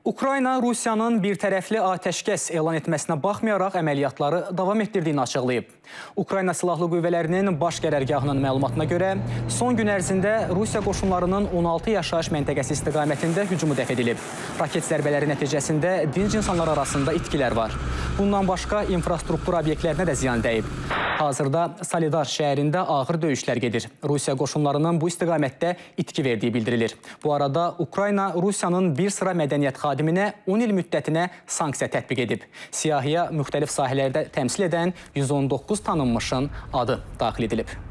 Ukrayna Rusiyanın birtərəfli atəşkəs elan etməsinə baxmayaraq əməliyyatları davam etdirdiyini açıqlayıb. Ukrayna Silahlı Qüvvələrinin baş qərargahının məlumatına görə son gün ərzində Rusiya qoşunlarının 16 yaşayış məntəqəsi istiqamətində hücumu dəf edilib. Raket zərbələri nəticəsində dinc insanlar arasında itkilər var. Bundan başqa infrastruktur obyektlərinə də ziyan dəyib. Hazırda Solidar şəhərində ağır döyüşlər gedir. Rusiya qoşunlarının bu istiqamətdə itki verdiyi bildirilir. Bu arada Ukrayna Rusiyanın bir sıra mədəniyyət xadiminə 10 il müddətinə sanksiya tətbiq edib. Siyahıya müxtəlif sahələrdə təmsil edən 119 tanınmışın adı daxil edilib.